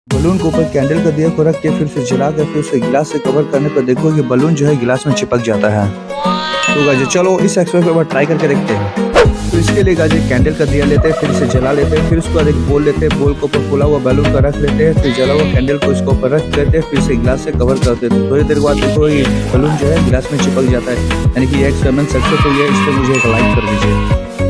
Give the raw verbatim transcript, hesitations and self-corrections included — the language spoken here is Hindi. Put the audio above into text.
बलून के ऊपर कैंडल का दिया को रख के फिर उसे जला कर फिर उसे गिलास से कवर करने पर देखो कि बलून जो है गिलास में चिपक जाता है। तो गाइस चलो इस एक्सपेरिमेंट को ट्राई करके देखते हैं। तो इसके लिए गाइस कैंडल का दिया लेते हैं, फिर इसे जला लेते हैं, फिर उसके बाद एक बोल लेते हैं, बोल के ऊपर फुला हुआ बैलून का रख लेते हैं, फिर जला हुआ कैंडल को इसके ऊपर रख देते हैं, फिर इसे गिलास से कवर कर देते हैं। थोड़ी देर बाद देखो ये बलून जो है गिलास में चिपक जाता है, यानी कि ये एक्सपेरिमेंट सक्सेसफुल है। इस पर मुझे एक लाइक कर दीजिए।